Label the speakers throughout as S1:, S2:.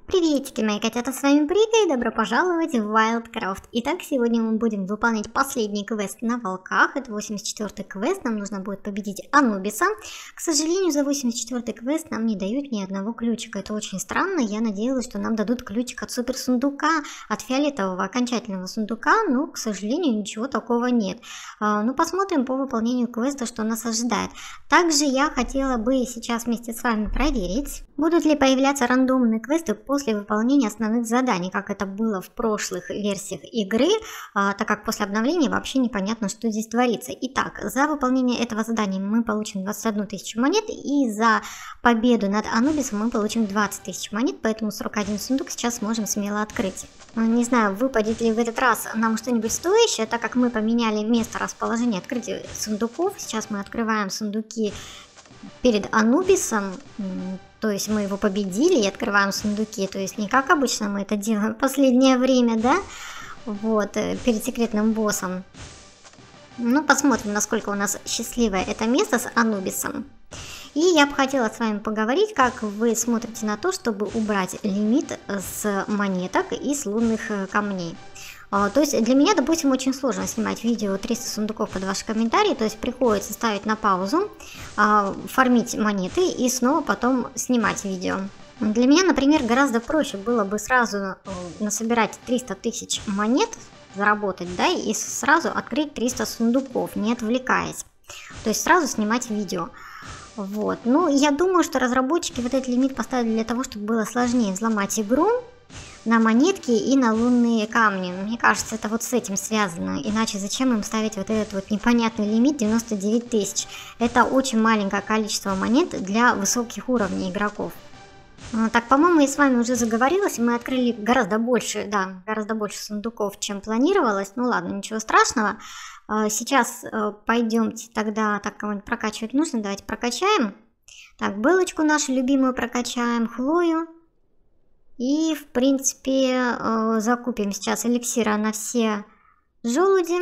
S1: Приветики, мои котята, с вами Прика и добро пожаловать в Wildcraft. Итак, сегодня мы будем выполнять последний квест на волках. Это 84-й квест, нам нужно будет победить Анубиса. К сожалению, за 84-й квест нам не дают ни одного ключика. Это очень странно, я надеялась, что нам дадут ключик от супер сундука, от фиолетового окончательного сундука, но, к сожалению, ничего такого нет. Ну, посмотрим по выполнению квеста, что нас ожидает. Также я хотела бы сейчас вместе с вами проверить, будут ли появляться рандомные квесты после выполнения основных заданий, как это было в прошлых версиях игры, так как после обновления вообще непонятно, что здесь творится. Итак, за выполнение этого задания мы получим 21 тысячу монет, и за победу над Анубисом мы получим 20 тысяч монет, поэтому 41 сундук сейчас можем смело открыть. Не знаю, выпадет ли в этот раз нам что-нибудь стоящее, так как мы поменяли место расположения открытия сундуков. Сейчас мы открываем сундуки перед Анубисом, то есть мы его победили и открываем сундуки, то есть не как обычно мы это делаем в последнее время, да, вот, перед секретным боссом. Ну, посмотрим, насколько у нас счастливое это место с Анубисом. И я бы хотела с вами поговорить, как вы смотрите на то, чтобы убрать лимит с монеток и с лунных камней. То есть для меня, допустим, очень сложно снимать видео 300 сундуков под ваши комментарии, то есть приходится ставить на паузу, фармить монеты и снова потом снимать видео. Для меня, например, гораздо проще было бы сразу насобирать 300 тысяч монет, заработать, да, и сразу открыть 300 сундуков, не отвлекаясь. То есть сразу снимать видео. Вот, ну я думаю, что разработчики вот этот лимит поставили для того, чтобы было сложнее взломать игру на монетки и на лунные камни. Мне кажется, это вот с этим связано. Иначе зачем им ставить вот этот вот непонятный лимит 99 тысяч? Это очень маленькое количество монет для высоких уровней игроков. Так, по-моему, я с вами уже заговорилась, и мы открыли гораздо больше, да, гораздо больше сундуков, чем планировалось. Ну ладно, ничего страшного. Сейчас пойдемте тогда, так, кого-нибудь прокачивать нужно, давайте прокачаем. Так, Белочку нашу любимую прокачаем, Хлою. И, в принципе, закупим сейчас эликсира на все желуди.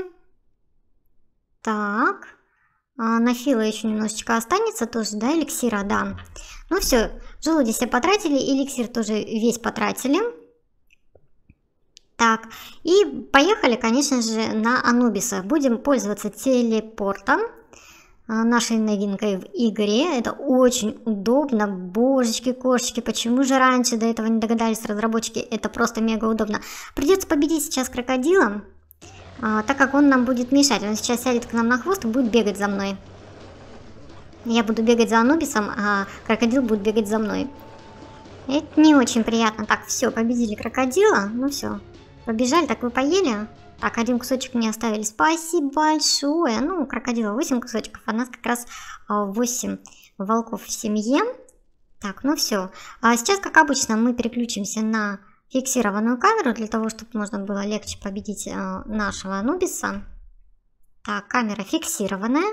S1: Так, на Фила еще немножечко останется тоже, да, эликсира, да. Ну все, желуди все потратили, эликсир тоже весь потратили. Так, и поехали, конечно же, на Анубиса. Будем пользоваться телепортом, нашей новинкой в игре. Это очень удобно. Божечки, кошечки, почему же раньше до этого не догадались разработчики? Это просто мега удобно. Придется победить сейчас крокодила, так как он нам будет мешать. Он сейчас сядет к нам на хвост и будет бегать за мной. Я буду бегать за Анубисом, а крокодил будет бегать за мной. Это не очень приятно. Так, все, победили крокодила. Ну все, побежали. Так, вы поели? Так, один кусочек мне оставили. Спасибо большое. Ну, у крокодила 8 кусочков, а у нас как раз 8 волков в семье. Так, ну все. А сейчас, как обычно, мы переключимся на фиксированную камеру, для того, чтобы можно было легче победить нашего Анубиса. Так, камера фиксированная.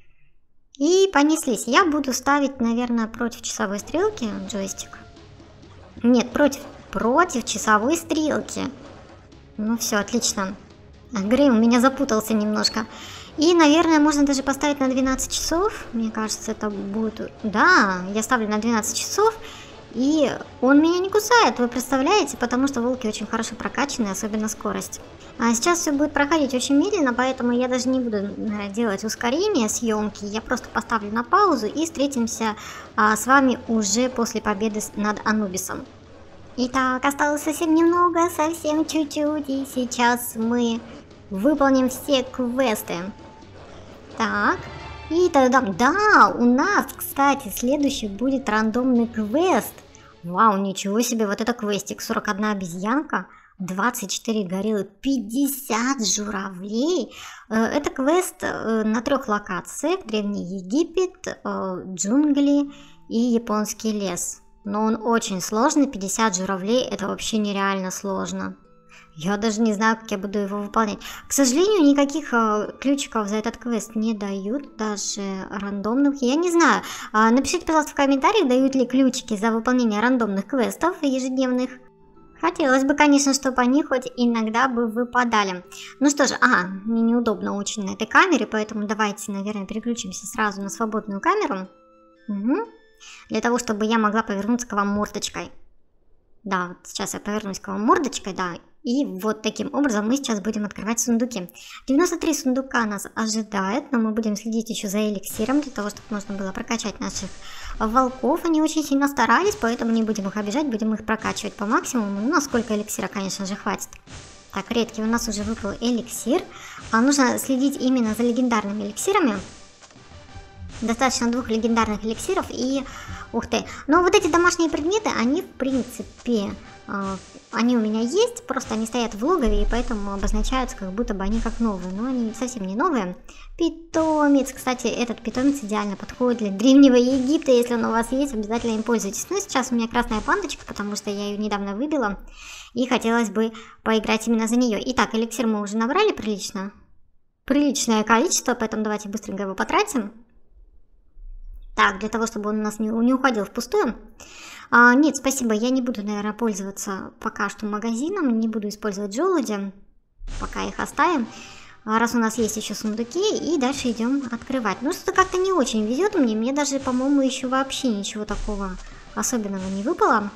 S1: И понеслись. Я буду ставить, наверное, против часовой стрелки джойстик. Нет, против часовой стрелки. Ну все, отлично. Грей у меня запутался немножко. И, наверное, можно даже поставить на 12 часов. Мне кажется, это будет... Да, я ставлю на 12 часов. И он меня не кусает, вы представляете? Потому что волки очень хорошо прокачаны, особенно скорость. А сейчас все будет проходить очень медленно, поэтому я даже не буду делать ускорение съемки. Я просто поставлю на паузу и встретимся с вами уже после победы над Анубисом. Итак, осталось совсем немного, совсем чуть-чуть, и сейчас мы выполним все квесты. Так, и тогда, да, у нас, кстати, следующий будет рандомный квест. Вау, ничего себе, вот это квестик, 41 обезьянка, 24 гориллы, 50 журавлей. Это квест на 3 локациях: Древний Египет, джунгли и японский лес. Но он очень сложный, 50 журавлей, это вообще нереально сложно. Я даже не знаю, как я буду его выполнять. К сожалению, никаких ключиков за этот квест не дают, даже рандомных. Я не знаю. Напишите, пожалуйста, в комментариях, дают ли ключики за выполнение рандомных квестов ежедневных. Хотелось бы, конечно, чтобы они хоть иногда бы выпадали. Ну что же, мне неудобно очень на этой камере, поэтому давайте, наверное, переключимся сразу на свободную камеру. Угу. Для того, чтобы я могла повернуться к вам мордочкой. Да, вот сейчас я повернусь к вам мордочкой, да. И вот таким образом мы сейчас будем открывать сундуки. 93 сундука нас ожидает, но мы будем следить еще за эликсиром, для того, чтобы можно было прокачать наших волков. Они очень сильно старались, поэтому не будем их обижать, будем их прокачивать по максимуму. Ну, насколько эликсира, конечно же, хватит. Так, редкий у нас уже выпал эликсир. Нужно следить именно за легендарными эликсирами. Достаточно 2 легендарных эликсиров и... Ух ты. Но вот эти домашние предметы, они в принципе... Они у меня есть, просто они стоят в логове, и поэтому обозначаются, как будто бы они как новые. Но они совсем не новые. Питомец. Кстати, этот питомец идеально подходит для Древнего Египта. Если он у вас есть, обязательно им пользуйтесь. Ну, сейчас у меня красная пандочка, потому что я ее недавно выбила. И хотелось бы поиграть именно за нее. Итак, эликсир мы уже набрали прилично. Приличное количество, поэтому давайте быстренько его потратим. Так, для того, чтобы он у нас не уходил впустую. Нет, спасибо, я не буду, наверное, пользоваться пока что магазином, не буду использовать желуди, пока их оставим. Раз у нас есть еще сундуки, и дальше идем открывать. Ну, что-то как-то не очень везет мне даже, по-моему, еще вообще ничего такого особенного не выпало.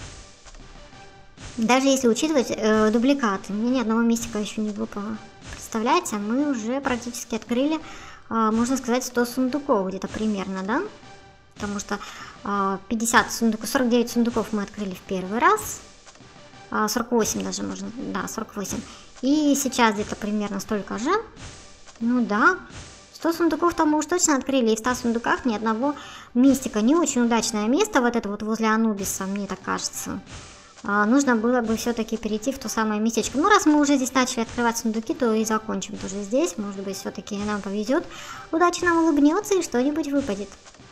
S1: Даже если учитывать дубликаты, мне ни одного мистика еще не выпало. Представляете, мы уже практически открыли, можно сказать, 100 сундуков где-то примерно, да? Потому что 50 сундуков, 49 сундуков мы открыли в первый раз. 48 даже можно, да, 48. И сейчас где-то примерно столько же. Ну да, 100 сундуков-то мы уж точно открыли. И в 100 сундуках ни одного мистика. Не очень удачное место, вот это вот возле Анубиса, мне так кажется. Нужно было бы все-таки перейти в то самое местечко. Ну, раз мы уже здесь начали открывать сундуки, то и закончим тоже здесь. Может быть, все-таки нам повезет. Удача нам улыбнется и что-нибудь выпадет.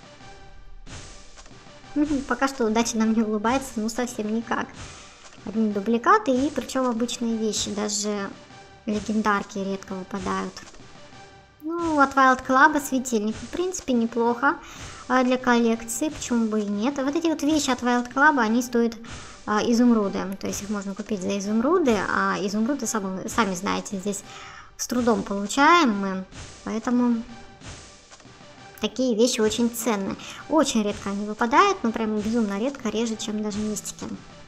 S1: Пока что удача нам не улыбается, ну совсем никак. Одни дубликаты и причем обычные вещи, даже легендарки редко выпадают. Ну, от Wild Club светильник, в принципе, неплохо для коллекции, почему бы и нет. Вот эти вот вещи от Wild Club, они стоят изумруды, то есть их можно купить за изумруды, а изумруды, сами знаете, здесь с трудом получаем мы, поэтому... Такие вещи очень ценные. Очень редко они выпадают, но прям безумно редко, реже, чем даже мистики.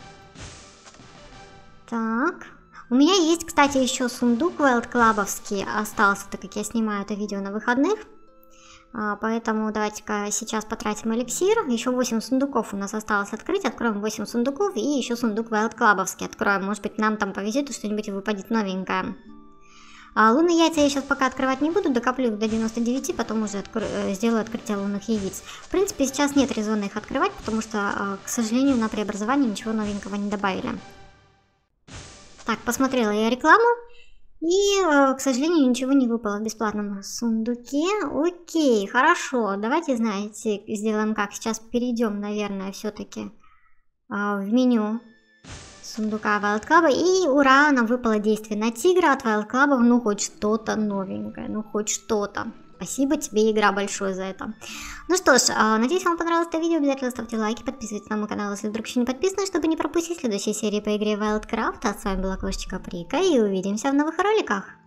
S1: Так. У меня есть, кстати, еще сундук Wild Club'овский остался, так как я снимаю это видео на выходных. Поэтому давайте-ка сейчас потратим эликсир. Еще 8 сундуков у нас осталось открыть. Откроем 8 сундуков и еще сундук Wild Club'овский откроем. Может быть, нам там повезет и что-нибудь выпадет новенькое. Лунные яйца я сейчас пока открывать не буду, докоплю их до 99, потом уже сделаю открытие лунных яиц. В принципе, сейчас нет резона их открывать, потому что, к сожалению, на преобразовании ничего новенького не добавили. Так, посмотрела я рекламу, и, к сожалению, ничего не выпало в бесплатном сундуке. Окей, хорошо, давайте, знаете, сделаем как. Сейчас перейдем, наверное, все-таки в меню сундука Wild Club, и ура, нам выпало действие на тигра от Wild Club, ну хоть что-то новенькое, ну хоть что-то. Спасибо тебе, игра, большое за это. Ну что ж, надеюсь, вам понравилось это видео, обязательно ставьте лайки, подписывайтесь на мой канал, если вдруг еще не подписаны, чтобы не пропустить следующие серии по игре Wildcraft. А с вами была Кошечка Прика, и увидимся в новых роликах.